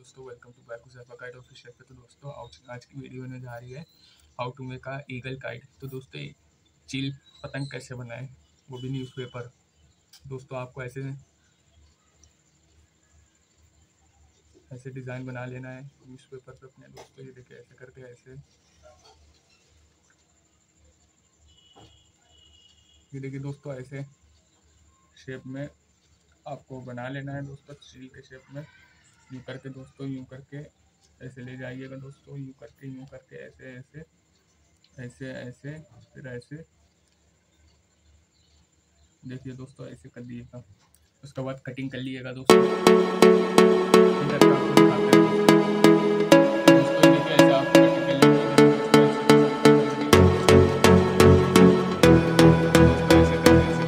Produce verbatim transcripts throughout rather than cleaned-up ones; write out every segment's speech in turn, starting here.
दोस्तों, welcome to back Huzaifa kite official पे। तो दोस्तों आज आज की वीडियो होने जा रही है how to make a eagle kite. तो दोस्तों चील पतंग कैसे बनाएं, वो भी न्यूज़पेपर। दोस्तों आपको ऐसे ऐसे डिज़ाइन बना लेना है न्यूज़पेपर पे अपने। दोस्तों ये देखिए ऐसे करके ऐसे ये देखिए दोस्तों ऐसे शेप में आपको बना लेना है दोस्तों, चील के शेप में। यूँ करके दोस्तों यूँ करके ऐसे ले जाइएगा दोस्तों, यूँ करके यूँ करके ऐसे ऐसे ऐसे ऐसे फिर ऐसे देखिए दोस्तों ऐसे कर दिएगा। उसके बाद कटिंग कर लीजिएगा दोस्तों। इधर का आपको दिखाते हैं दोस्तों, ये देखिए ऐसे आप कटिंग कर लीजिएगा दोस्तों, ऐसे करके ऐसे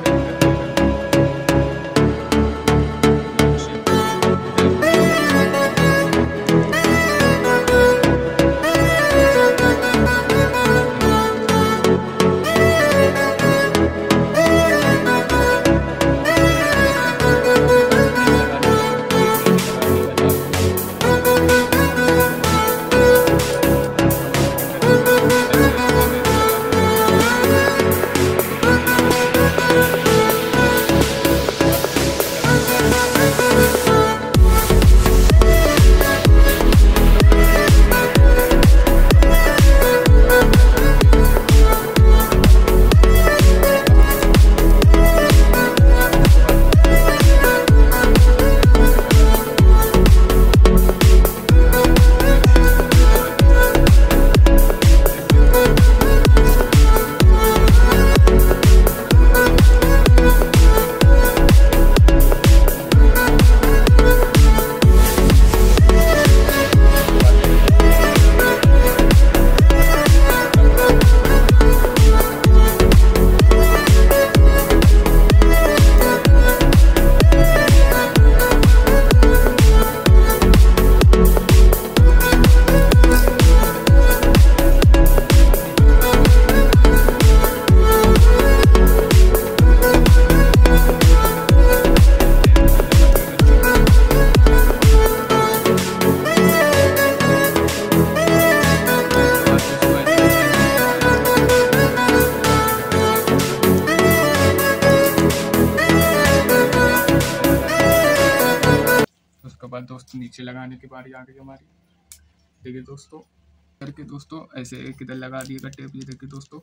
उसके बाद दोस्तों नीचे लगाने की बारी आ गई हमारी। देखिए दोस्तों करके दोस्तों ऐसे एक इधर लगा दिएगा टेप। ये देखिए दोस्तों,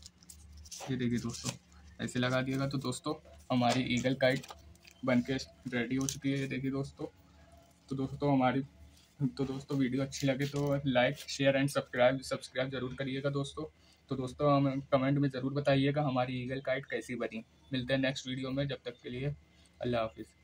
ये देखिए दोस्तों ऐसे लगा दिएगा तो दोस्तों हमारी ईगल काइट बन के रेडी हो चुकी है। ये देखिए दोस्तों। तो दोस्तों हमारी तो दोस्तों वीडियो अच्छी लगे तो like share and subscribe subscribe जरूर करिएगा दोस्तों। तो दोस्तों हमें कमेंट में ज़रूर बताइएगा हमारी ईगल काइट कैसी बनी। मिलते हैं नेक्स्ट वीडियो में, जब तक के लिए अल्लाह हाफिज़।